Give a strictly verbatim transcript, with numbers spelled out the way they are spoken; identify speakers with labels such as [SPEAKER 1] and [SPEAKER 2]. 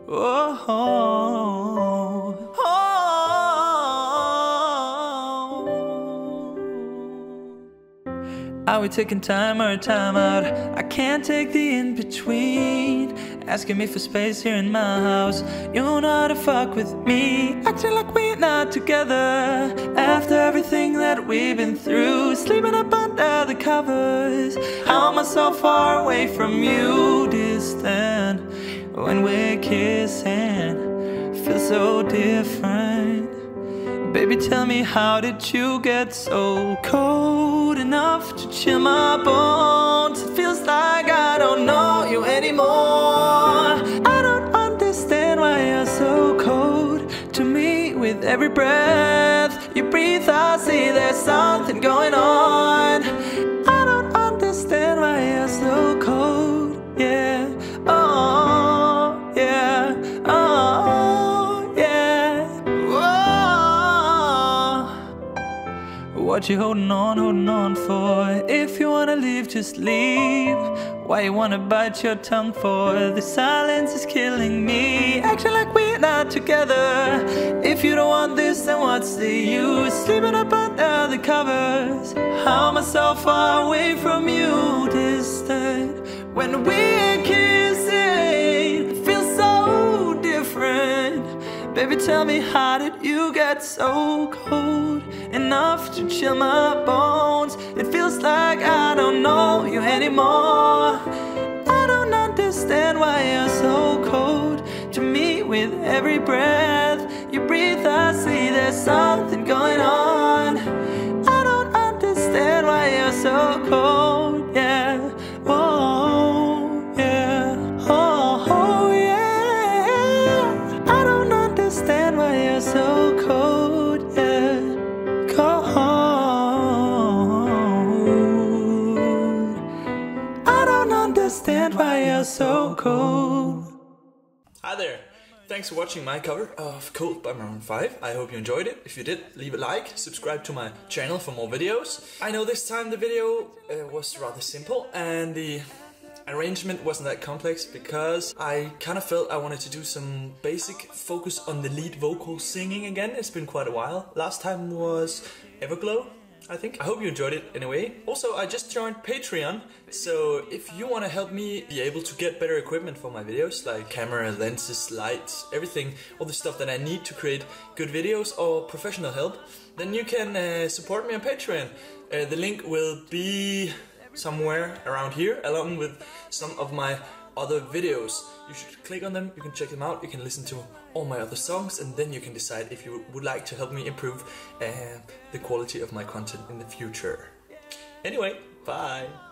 [SPEAKER 1] Oh, oh, oh. Are we taking time or time out? I can't take the in-between. Asking me for space here in my house. You know how to fuck with me. Acting like we're not together. After everything that we've been through. Sleeping up under the covers. How am I so far away from you? Distant. When we're kissing, feels so different. Baby, tell me, how did you get so cold enough to chill my bones? It feels like I don't know you anymore. I don't understand why you're so cold to me. With every breath you breathe, I see there's something going on. I don't understand why you're so cold, yeah. Oh, yeah, oh, yeah. Whoa. What you holding on, holding on for? If you wanna leave, just leave. Why you wanna bite your tongue for? The silence is killing me. Acting like we're not together. If you don't want this, then what's the use? Sleeping up under the covers. How am I so far away from you? Distant. When we're kissing, it feels so different. Baby, tell me, how did you get so cold enough to chill my bones? It feels like I don't know you anymore. I don't understand why you're so cold to me. With every breath you breathe, I see there's something going on. I don't understand why you're so cold, yeah. Oh, yeah. Oh, oh, yeah. I don't understand why you're so cold, yeah. Cold. I don't understand why you're so cold. Hi there. Thanks for watching my cover of Gold by Maroon five. I hope you enjoyed it. If you did, leave a like, subscribe to my channel for more videos. I know this time the video uh, was rather simple and the arrangement wasn't that complex because I kind of felt I wanted to do some basic focus on the lead vocal singing again. It's been quite a while. Last time was Everglow, I think. I hope you enjoyed it anyway. Also, I just joined Patreon, so if you want to help me be able to get better equipment for my videos, like camera, lenses, lights, everything, all the stuff that I need to create good videos or professional help, then you can uh, support me on Patreon. Uh, the link will be somewhere around here, along with some of my other videos. You should click on them, you can check them out, you can listen to all my other songs, and then you can decide if you would like to help me improve uh, the quality of my content in the future. Anyway, bye!